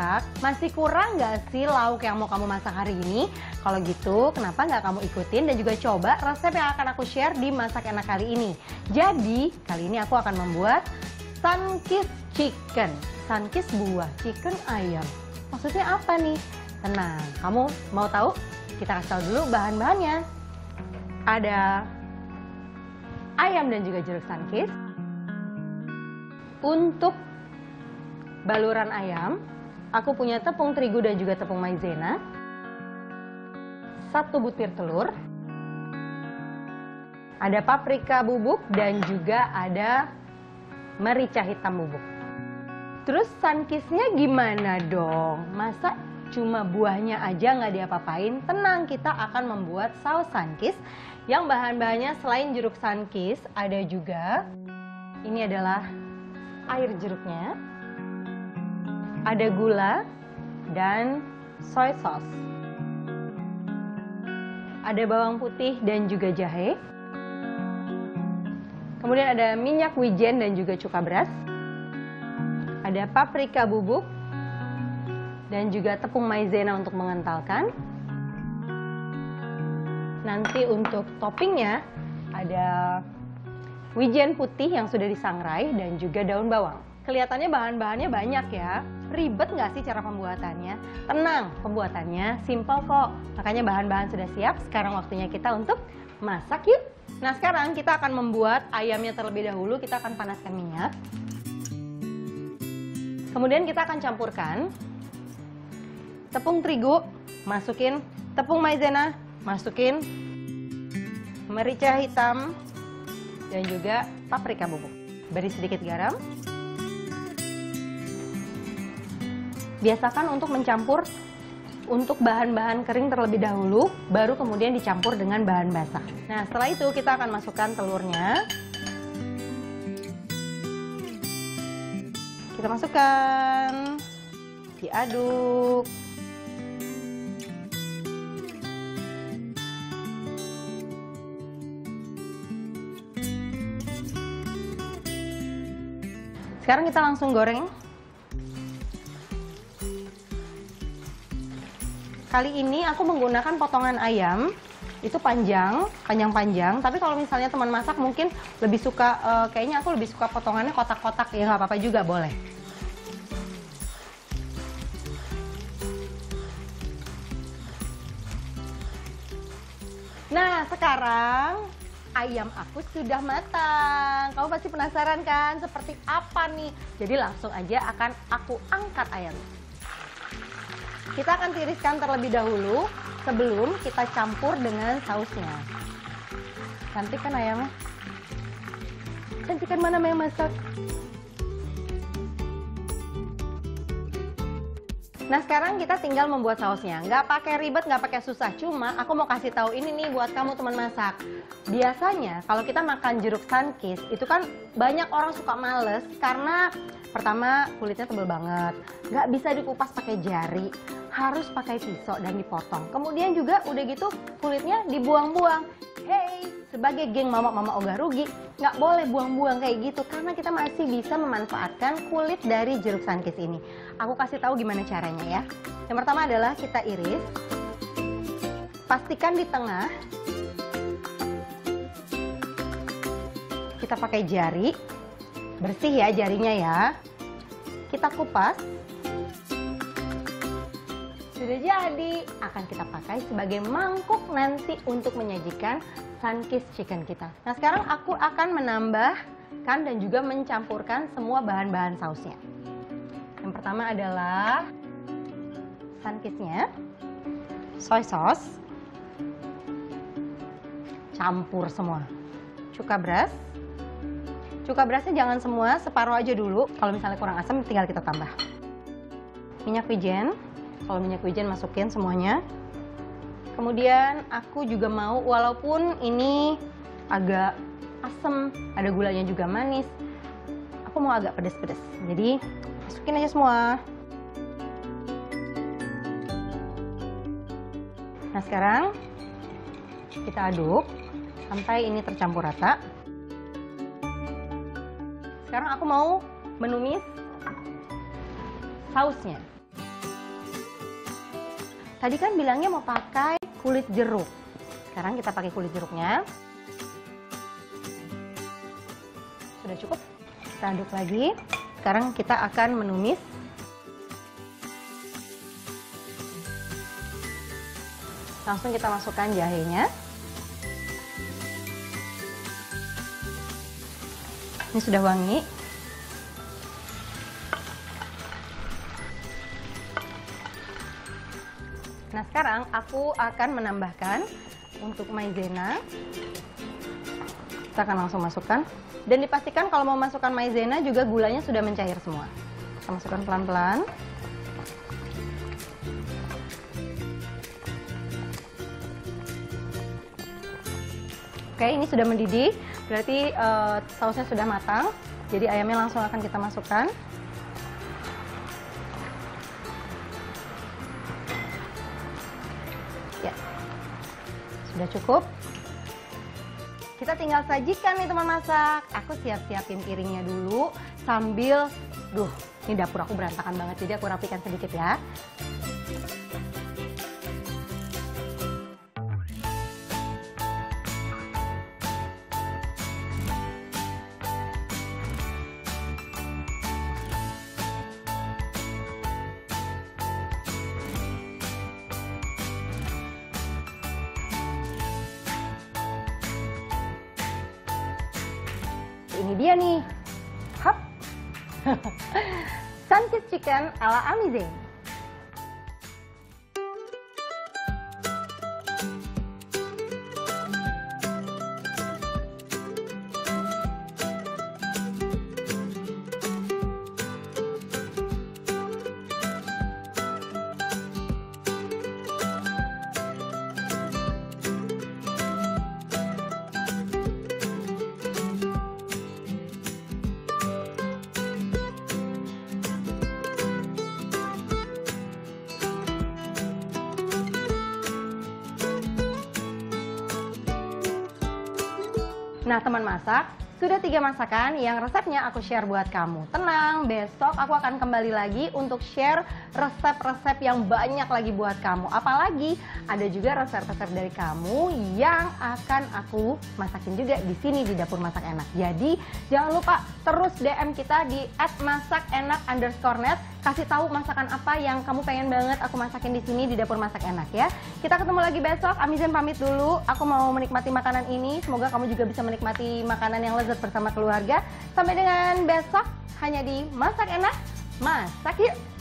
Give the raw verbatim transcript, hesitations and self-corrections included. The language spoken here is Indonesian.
masak, masih kurang nggak sih lauk yang mau kamu masak hari ini? Kalau gitu, kenapa nggak kamu ikutin dan juga coba resep yang akan aku share di Masak Enak kali ini. Jadi, kali ini aku akan membuat sunkist chicken. Sunkist buah, chicken ayam. Maksudnya apa nih? Tenang, kamu mau tahu? Kita kasih tahu dulu bahan-bahannya. Ada ayam dan juga jeruk sunkist. Untuk baluran ayam, aku punya tepung terigu dan juga tepung maizena, satu butir telur, ada paprika bubuk dan juga ada merica hitam bubuk. Terus sunkistnya gimana dong? Masa cuma buahnya aja nggak diapa-apain? Tenang, kita akan membuat saus sunkist yang bahan-bahannya selain jeruk sunkist ada juga, ini adalah air jeruknya, ada gula dan soy sauce, ada bawang putih dan juga jahe, kemudian ada minyak wijen dan juga cuka beras, ada paprika bubuk dan juga tepung maizena untuk mengentalkan. Nanti untuk toppingnya ada wijen putih yang sudah disangrai dan juga daun bawang. Kelihatannya bahan-bahannya banyak ya. Ribet nggak sih cara pembuatannya? Tenang, pembuatannya simple kok. Makanya bahan-bahan sudah siap, sekarang waktunya kita untuk masak yuk. Nah sekarang kita akan membuat ayamnya terlebih dahulu, kita akan panaskan minyak. Kemudian kita akan campurkan tepung terigu, masukin tepung maizena, masukin merica hitam, dan juga paprika bubuk. Beri sedikit garam. Biasakan untuk mencampur untuk bahan-bahan kering terlebih dahulu, baru kemudian dicampur dengan bahan basah. Nah, setelah itu kita akan masukkan telurnya. Kita masukkan, diaduk. Sekarang kita langsung goreng. Kali ini aku menggunakan potongan ayam, itu panjang, panjang-panjang. Tapi kalau misalnya teman masak mungkin lebih suka, uh, kayaknya aku lebih suka potongannya kotak-kotak, ya nggak apa-apa juga, boleh. Nah, sekarang ayam aku sudah matang. Kamu pasti penasaran kan seperti apa nih? Jadi langsung aja akan aku angkat ayamnya. Kita akan tiriskan terlebih dahulu sebelum kita campur dengan sausnya. Cantik kan ayamnya? Cantik kan mana yang masak? Nah sekarang kita tinggal membuat sausnya. Nggak pakai ribet, nggak pakai susah. Cuma aku mau kasih tahu ini nih buat kamu teman masak. Biasanya kalau kita makan jeruk sunkist itu kan banyak orang suka males karena pertama kulitnya tebal banget, nggak bisa dikupas pakai jari, harus pakai pisau dan dipotong. Kemudian juga udah gitu kulitnya dibuang-buang. Hey, sebagai geng mama-mama ogah rugi, nggak boleh buang-buang kayak gitu karena kita masih bisa memanfaatkan kulit dari jeruk sunkist ini. Aku kasih tahu gimana caranya ya. Yang pertama adalah kita iris, pastikan di tengah. Kita pakai jari, bersih ya jarinya ya. Kita kupas. Sudah jadi, akan kita pakai sebagai mangkuk nanti untuk menyajikan sunkist chicken kita. Nah sekarang aku akan menambahkan dan juga mencampurkan semua bahan-bahan sausnya. Yang pertama adalah sunkistnya, soy sauce, campur semua, cuka beras. Cuka berasnya jangan semua, separuh aja dulu. Kalau misalnya kurang asam tinggal kita tambah. Minyak wijen. Kalau minyak wijen masukin semuanya. Kemudian aku juga mau, walaupun ini agak asam, ada gulanya juga manis, aku mau agak pedas-pedas. Jadi masukin aja semua. Nah sekarang kita aduk sampai ini tercampur rata. Sekarang aku mau menumis sausnya. Tadi kan bilangnya mau pakai kulit jeruk. Sekarang kita pakai kulit jeruknya. Sudah cukup. Kita aduk lagi. Sekarang kita akan menumis. Langsung kita masukkan jahenya. Ini sudah wangi. Nah, sekarang aku akan menambahkan untuk maizena. Kita akan langsung masukkan. Dan dipastikan kalau mau masukkan maizena juga gulanya sudah mencair semua. Kita masukkan pelan-pelan. Oke, ini sudah mendidih. Berarti uh, sausnya sudah matang. Jadi ayamnya langsung akan kita masukkan. Ya, sudah cukup. Kita tinggal sajikan nih teman masak. Aku siap-siapin piringnya dulu sambil, duh, ini dapur aku berantakan banget, jadi aku rapikan sedikit ya. Ini dia nih, hap, Sunkist Chicken ala Amazing. Nah teman masak, sudah tiga masakan yang resepnya aku share buat kamu. Tenang, besok aku akan kembali lagi untuk share resep-resep yang banyak lagi buat kamu. Apalagi ada juga resep-resep dari kamu yang akan aku masakin juga di sini di Dapur Masak Enak. Jadi jangan lupa terus D M kita di at masakenak underscore net. Kasih tahu masakan apa yang kamu pengen banget aku masakin di sini di Dapur Masak Enak ya. Kita ketemu lagi besok. Amizen pamit dulu. Aku mau menikmati makanan ini. Semoga kamu juga bisa menikmati makanan yang lezat bersama keluarga. Sampai dengan besok hanya di Masak Enak, Masak Yuk.